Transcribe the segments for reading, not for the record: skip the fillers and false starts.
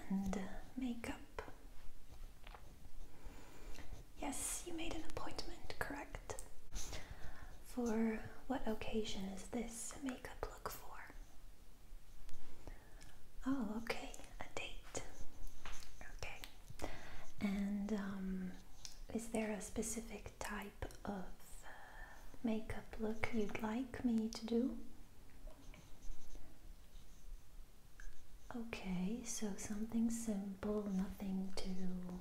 and makeup. Yes, you made an appointment, correct? For what occasion is this makeup look for? Oh, okay, a date. Okay. And is there a specific type of makeup look you'd like me to do? Okay, so something simple, nothing too...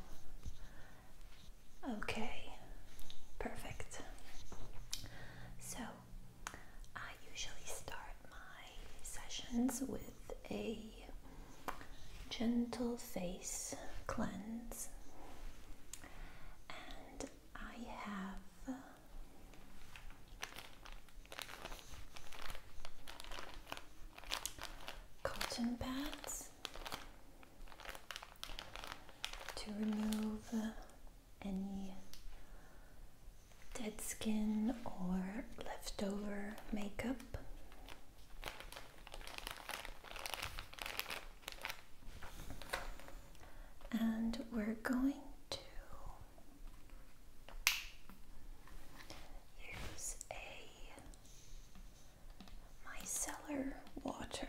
Okay, perfect. So, I usually start my sessions with a gentle face cleanse. And I have cotton pads to remove any dead skin or leftover makeup. And we're going to use a micellar water.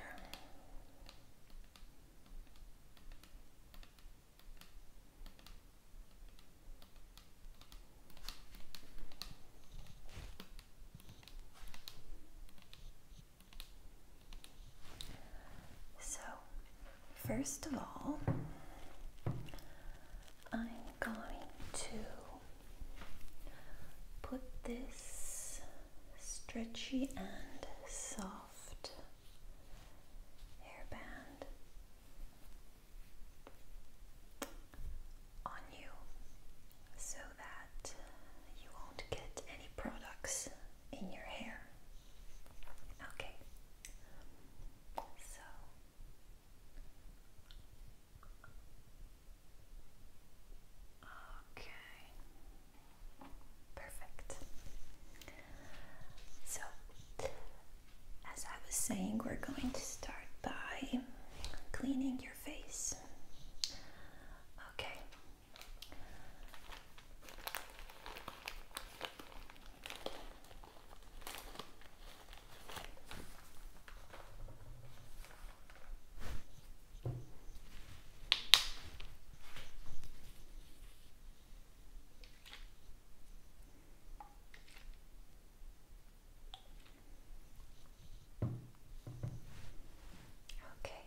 So, first of all, I'm going to put this stretchy and soft hairband on you so that you won't get any products in your hair. Okay, so okay, perfect. So, as I was saying, we're going to start by cleaning your face. Okay. Okay.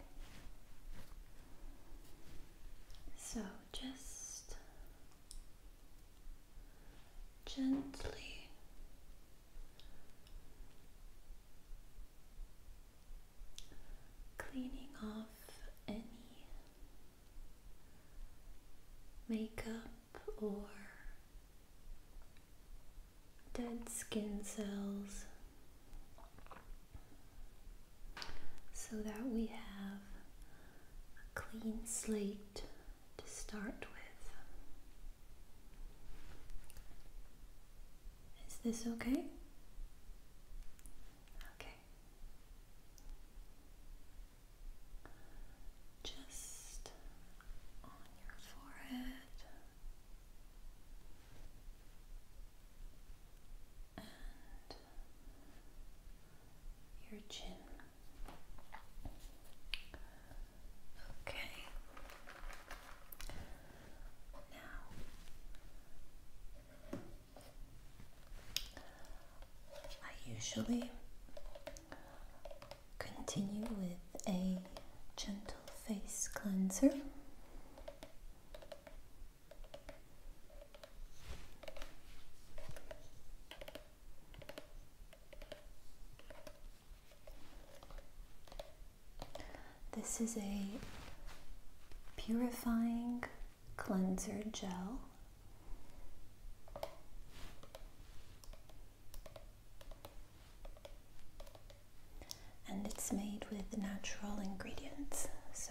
So just gently cleaning off any makeup or dead skin cells so that we have a clean slate to start with. Is this okay? Okay. Just on your forehead and your chin. Okay. Now, I usually continue with a gentle face cleanser. This is a purifying cleanser gel. And it's made with natural ingredients, so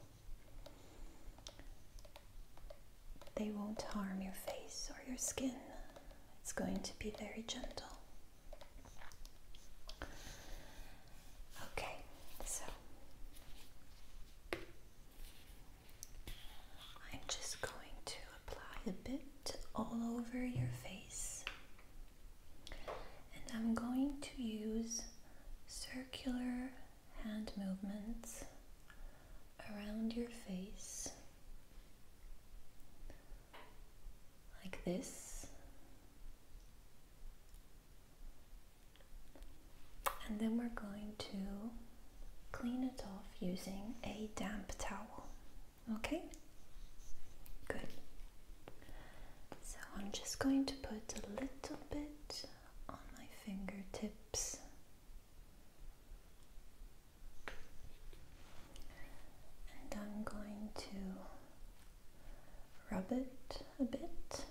they won't harm your face or your skin. It's going to be very gentle. Okay, so around your face like this. And then we're going to clean it off using a damp towel. Okay? Good. So I'm just going to put a little bit on my fingertips. And I'm going to rub it a bit.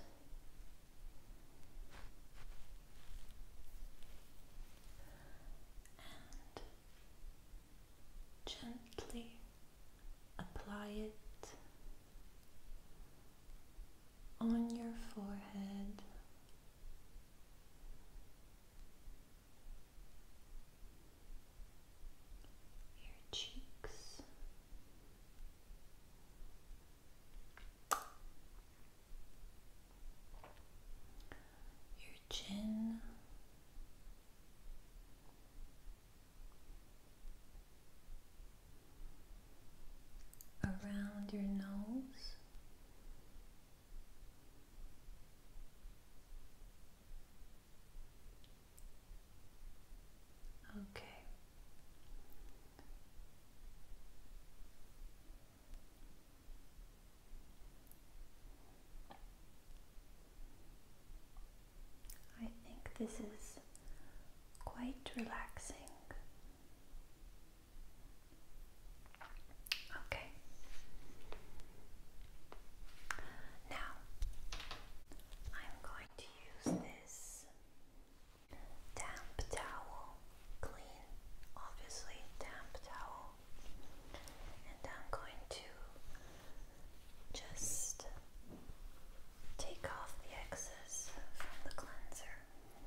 Gently apply it on your forehead, your cheeks, your chin, around your nose, okay. I think this is quite relaxing. Okay. Now, I'm going to use this damp towel, clean, obviously damp towel, and I'm going to just take off the excess from the cleanser.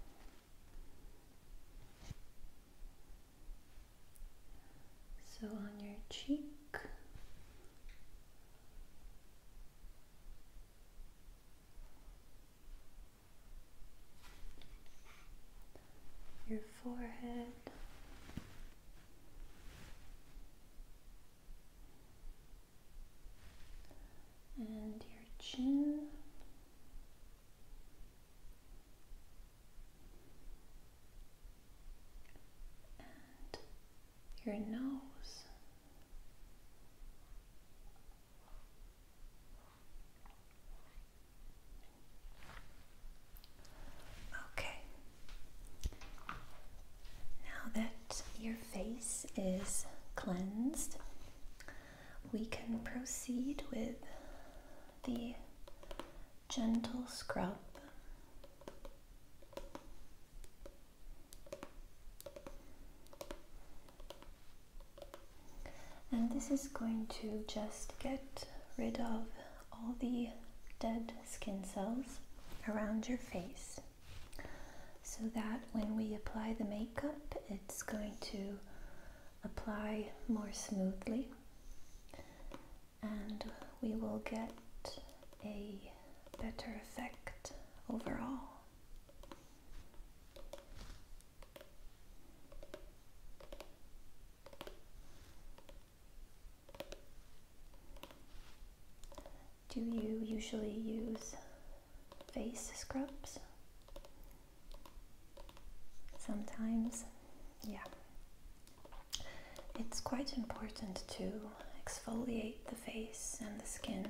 So on your cheek, your forehead, and your chin, and your nose. Okay. Now that your face is cleansed, we can proceed with the gentle scrub. And this is going to just get rid of all the dead skin cells around your face, so that when we apply the makeup, it's going to apply more smoothly, and we will get a better effect overall. Do you usually use face scrubs? Sometimes, yeah. It's quite important to exfoliate the face and the skin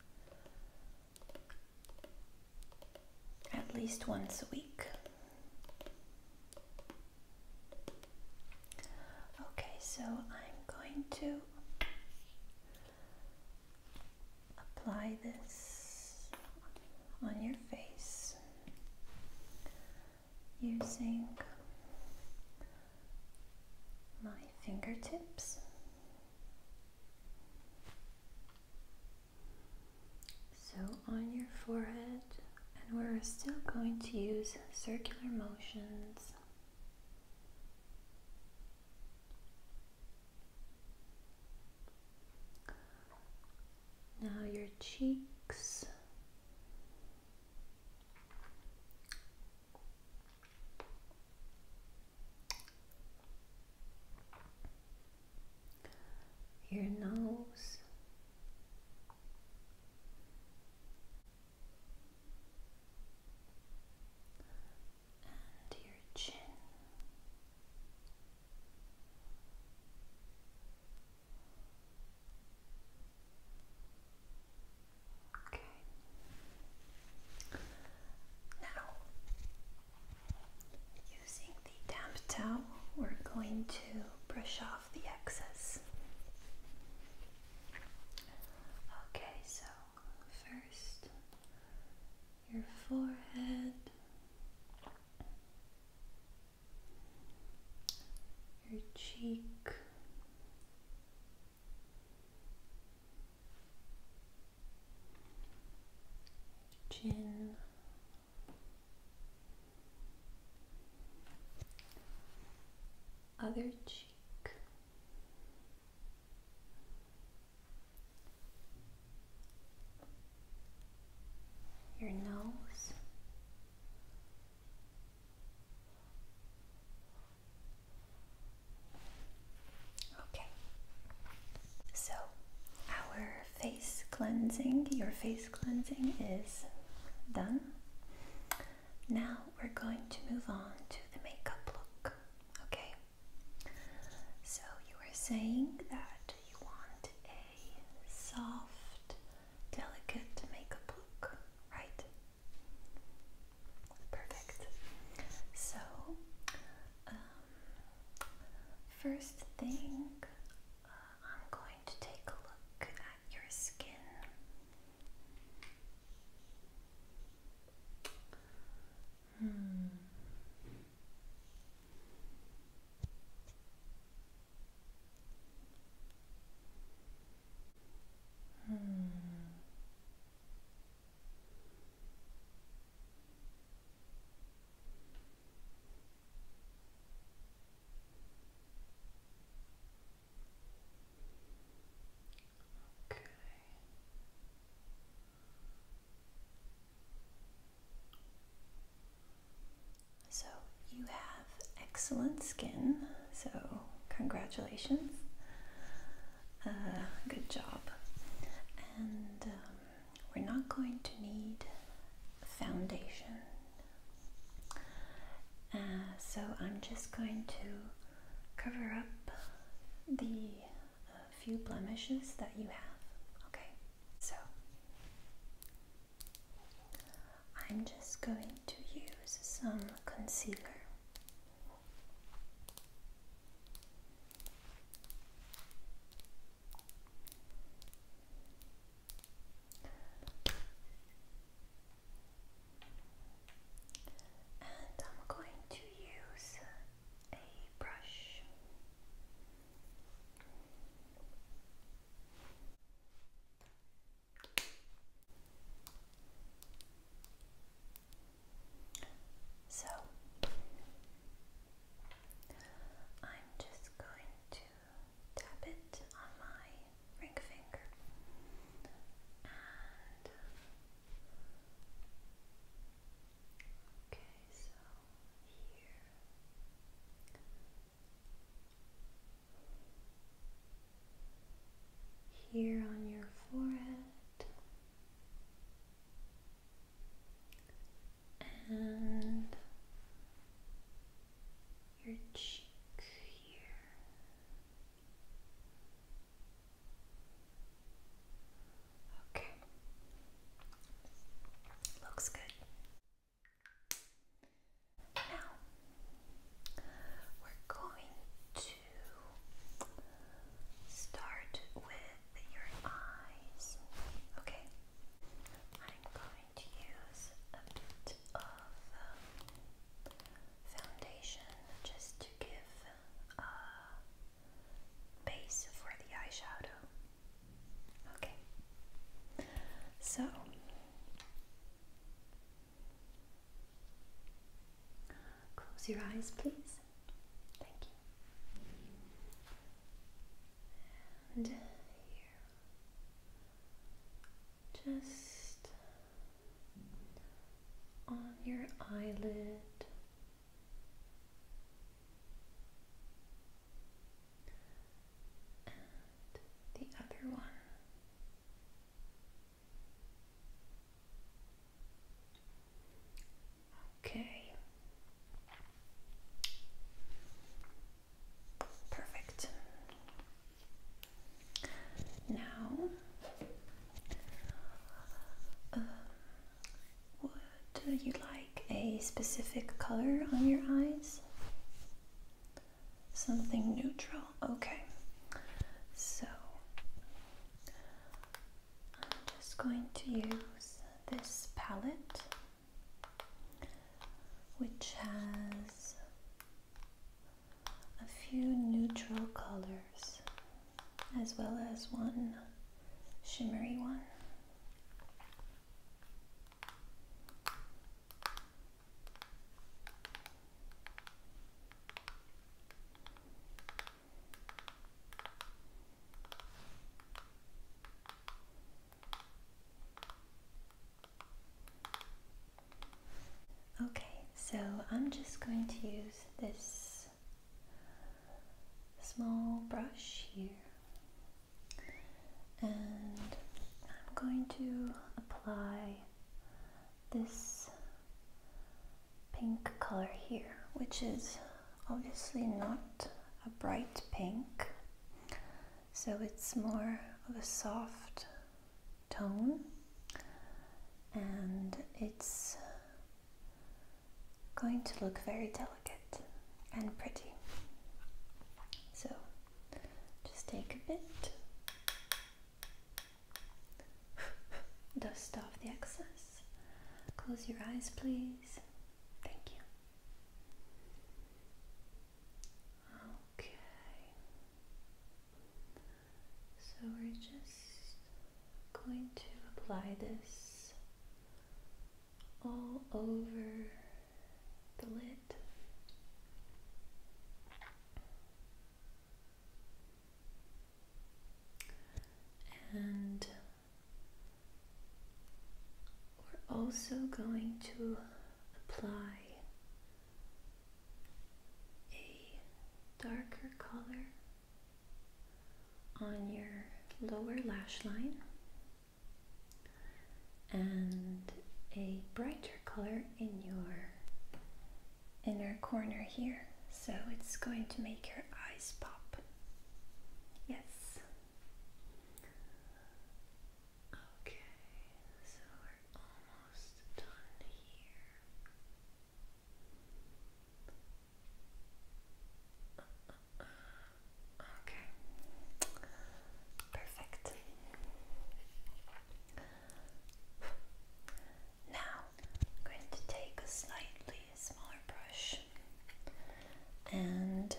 at least once a week. Okay, so I'm going to apply this on your face using my fingertips. So on your forehead, and we're still going to use circular motions. Now your cheeks, your nose, forehead, your cheek, chin, other cheek, your nose, okay. So our face cleansing, your face cleansing is done. Now we're going to move on to the makeup look, okay? So you were saying that you want a soft, delicate makeup look, right? Perfect. So, first thing, I'm going to take a look at your skin. Okay. So you have excellent skin, so congratulations. Good job. And we're not going to need foundation. So I'm just going to cover up the few blemishes that you have. Okay, so I'm just going to use some concealer. And I'm going to use a brush. So I'm just going to tap it on my ring finger and okay, so here on your forehead and your cheek here. Okay, looks good. Now we're going to start with your eyes. Okay, I'm going to use a bit of foundation just to give a base for the eyeshadow. Okay, so close your eyes, please. Thank you. And here, just on your eyelid. And the other one. Okay. Perfect. Now, would you like a specific color on your eyes? Something neutral. Okay. So, I'm just going to use this palette has a few neutral colors as well as one shimmery one. Okay, so I'm just going to use this small brush here, and I'm going to apply this pink color here, which is obviously not a bright pink, so it's more of a soft tone, and it's going to look very delicate and pretty. So just take a bit, dust off the excess, close your eyes please. Thank you. Okay, so we're just going to apply this all over the lid. And we're also going to apply a darker color on your lower lash line and a brighter color in your inner corner here, so it's going to make your eyes pop. Yes. Okay, so we're almost done here. Okay, perfect. Now I'm going to take a slightly smaller brush and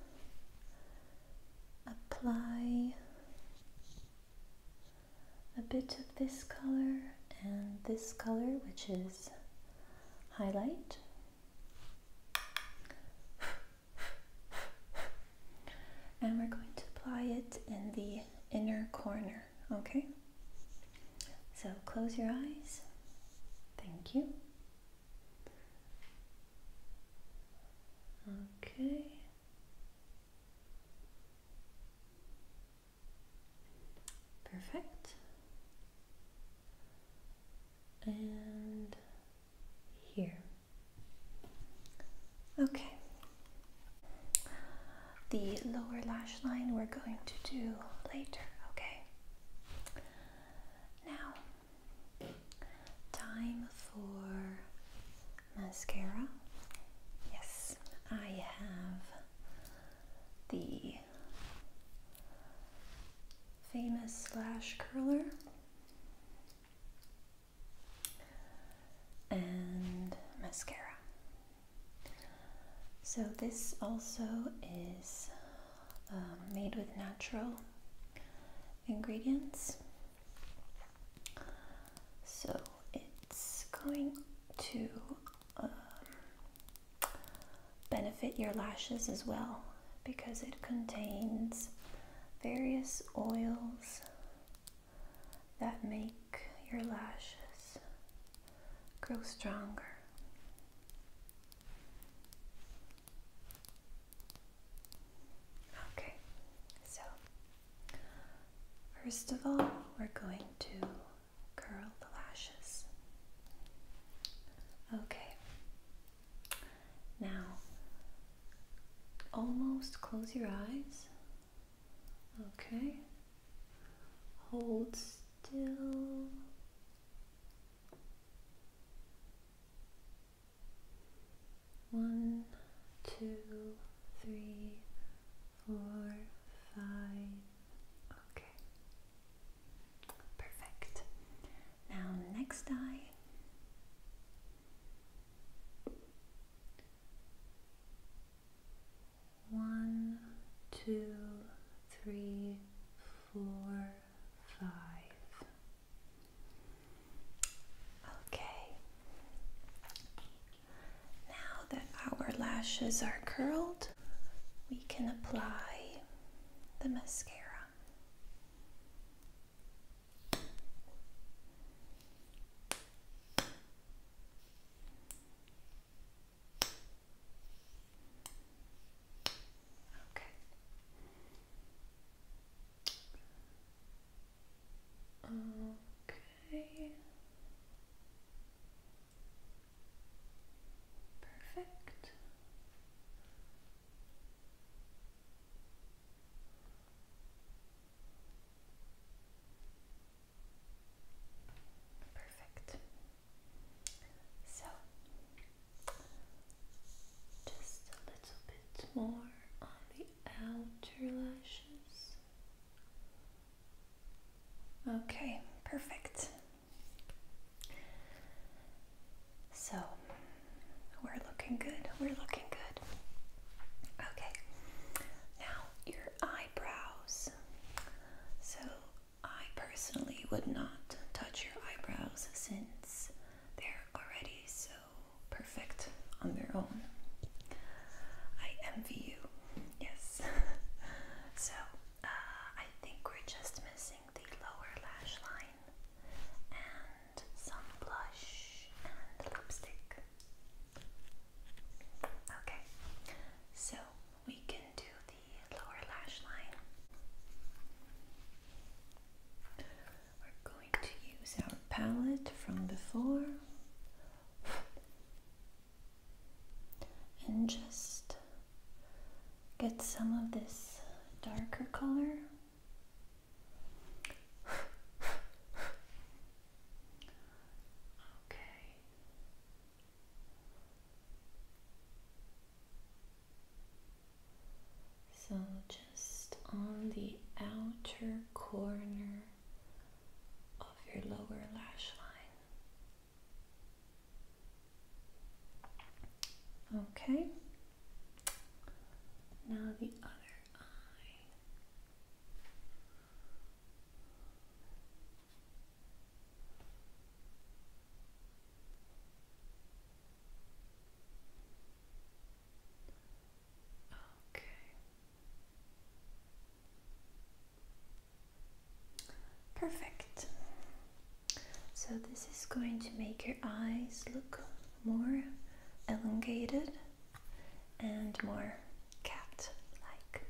apply a bit of this color and this color, which is highlight. And we're going to apply it in the inner corner, okay? So close your eyes. Thank you. Okay. Perfect. And here. Okay. The lower lash line we're going to do later, okay? Now, time for mascara. Yes, I have the famous lash curler and mascara. So this also is made with natural ingredients, so it's going to benefit your lashes as well, because it contains various oils that make your lashes grow stronger. Okay, so first of all, we're going to curl the lashes. Okay, now almost close your eyes. Okay, hold still. One, two, three, 4, 5. Okay, perfect. Now next eye. 2, 3, 4, 5. Okay. Now that our lashes are curled, we can apply the mascara. Okay. Perfect. Perfect. So, just a little bit more on the outer lashes. Okay, perfect. So, we're looking good. We're looking good. Okay, now your eyebrows. So, I personally would not touch your eyebrows since they're already so perfect on their own. I envy you. Yes. So, I think we're just missing the lower lash line and some blush and lipstick. Okay, so we can do the lower lash line. We're going to use our palette from before and just get some of this darker color. Okay. So just on the outer corner of your lower lash line. Okay. Now the other eye. Okay. Perfect. So this is going to make your eyes look more elongated and more cat-like.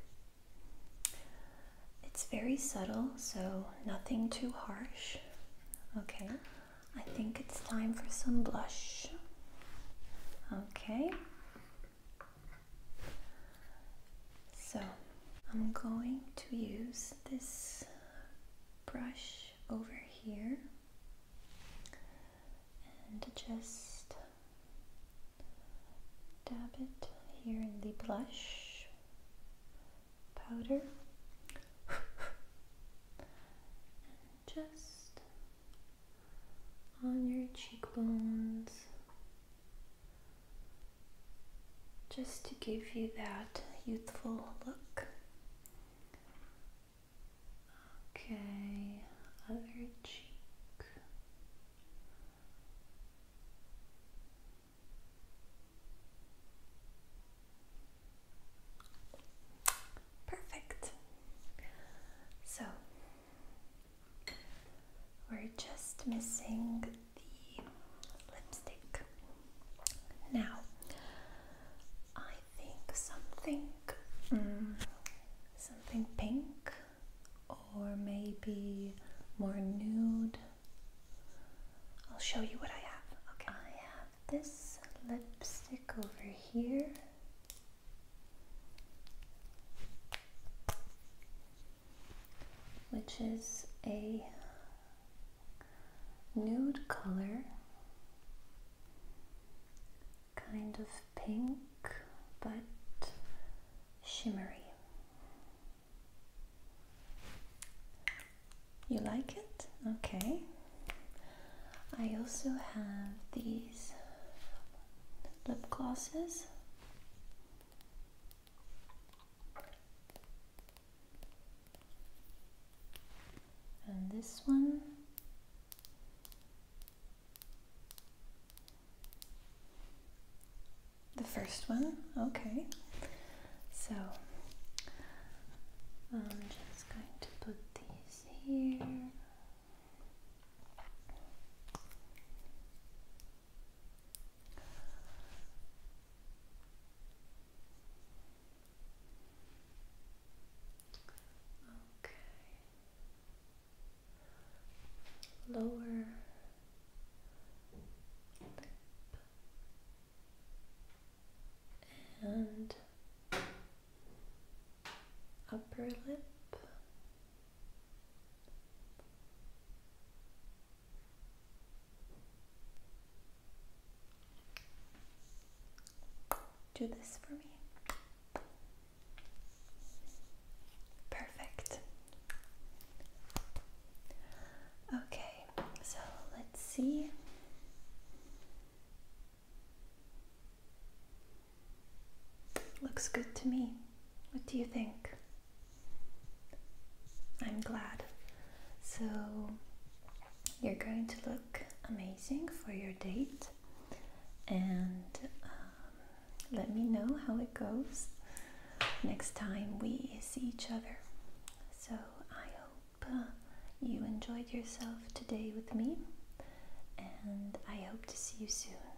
It's very subtle, so nothing too harsh. Okay, I think it's time for some blush. Okay, so I'm going to use this brush over here and just dab it here in the blush powder. Just on your cheekbones, just to give you that youthful look. Okay, other cheek. Perfect. So, we're just missing the lipstick. Now, I think something pink or maybe more nude. I'll show you what I have. Okay, I have this lipstick over here. Which is a nude color, kind of pink but shimmery. You like it? Okay. I also have these lip glosses. this one. The first one, okay. So I'm just going to put these here. Okay. Lower lip and upper lip. Do this for me. Perfect. Okay, so let's see. Looks good to me. What do you think? I'm glad. So you're going to look amazing for your date, and let me know how it goes next time we see each other. So I hope you enjoyed yourself today with me, and I hope to see you soon.